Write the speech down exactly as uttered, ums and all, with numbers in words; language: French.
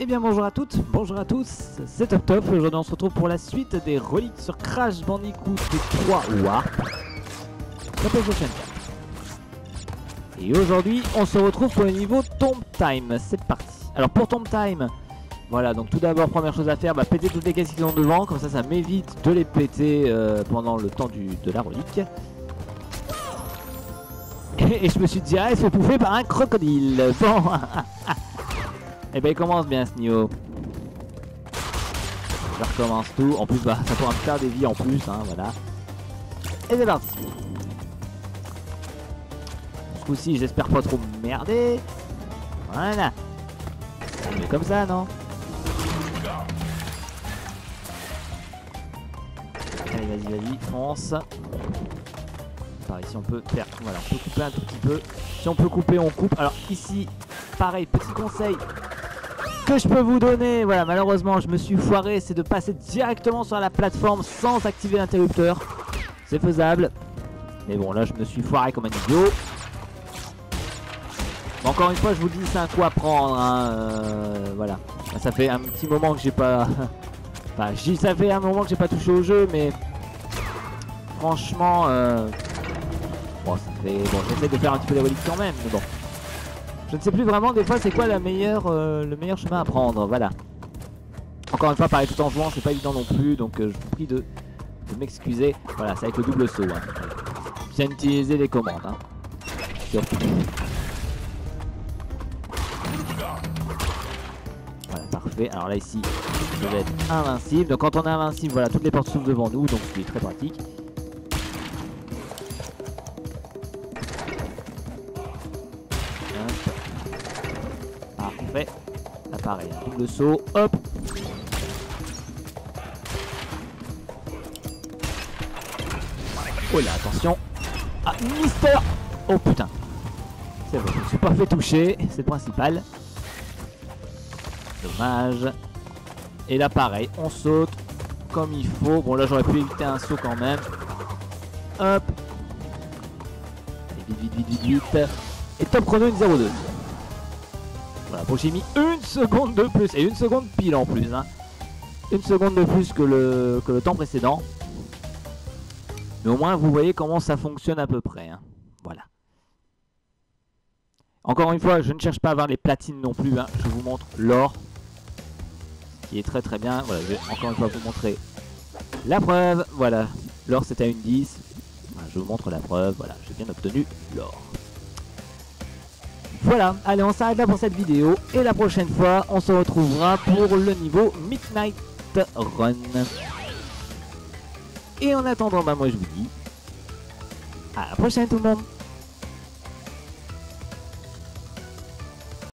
Eh bien bonjour à toutes, bonjour à tous, c'est Top Top. Aujourd'hui on se retrouve pour la suite des reliques sur Crash Bandicoot trois Warp. La PlayStation quatre. Et aujourd'hui on se retrouve pour le niveau Tomb Time, c'est parti. Alors pour Tomb Time, voilà, donc tout d'abord première chose à faire, bah, péter toutes les caisses qui sont devant, comme ça ça m'évite de les péter euh, pendant le temps du, de la relique. Et, et je me suis dit, ah, elle se fait bouffer par un crocodile. Bon. Et ben il commence bien ce niveau. Je recommence tout. En plus bah ça pourra me faire des vies en plus hein, voilà. Et c'est parti. Ce coup-ci j'espère pas trop merder. Voilà. C'est comme ça non? Allez vas-y vas-y fonce. Par ici on peut faire. Voilà on peut couper un tout petit peu. Si on peut couper on coupe. Alors ici pareil petit conseil que je peux vous donner, voilà, malheureusement je me suis foiré, c'est de passer directement sur la plateforme sans activer l'interrupteur. C'est faisable, mais bon là je me suis foiré comme un idiot. Bon, encore une fois je vous dis c'est un coup à prendre hein, euh, voilà, ça fait un petit moment que j'ai pas enfin je dis ça fait un moment que j'ai pas touché au jeu, mais franchement euh... bon ça fait bon j'essaie de faire un petit peu les reliques quand même, mais bon je ne sais plus vraiment des fois c'est quoi la meilleure, euh, le meilleur chemin à prendre, voilà. Encore une fois pareil tout en jouant c'est pas évident non plus, donc euh, je vous prie de, de m'excuser. Voilà c'est avec le double saut hein. Bien utiliser les commandes hein. Surtout. Voilà parfait, alors là ici je vais être invincible, donc quand on est invincible voilà toutes les portes s'ouvrent devant nous, donc c'est très pratique. Parfait. Là pareil, double saut, hop. Oh là, attention. Ah, Mister. Oh putain. C'est bon, je ne me suis pas fait toucher, c'est le principal. Dommage. Et là pareil, on saute comme il faut. Bon là j'aurais pu éviter un saut quand même. Hop. Et vite, vite, vite, vite, vite. Et top chrono une zéro deux. Voilà, bon j'ai mis une seconde de plus, et une seconde pile en plus hein. Une seconde de plus que le, que le temps précédent. Mais au moins vous voyez comment ça fonctionne à peu près hein. Voilà. Encore une fois je ne cherche pas à avoir les platines non plus hein. Je vous montre l'or, qui est très très bien. Voilà, je vais encore une fois vous montrer la preuve. Voilà, l'or c'était à une dix. Voilà, je vous montre la preuve, voilà, j'ai bien obtenu l'or. Voilà, allez on s'arrête là pour cette vidéo et la prochaine fois on se retrouvera pour le niveau Midnight Run. Et en attendant bah moi je vous dis à la prochaine tout le monde.